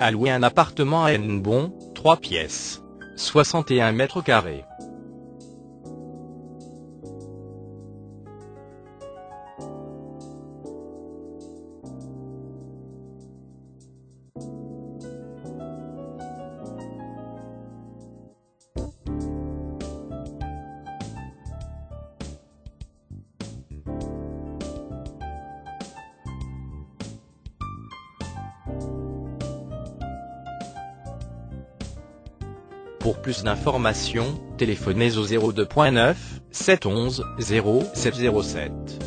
à louer un appartement à Hennebont, 3 pièces, 61 mètres carrés. Pour plus d'informations, téléphonez au 02.9 711 0707.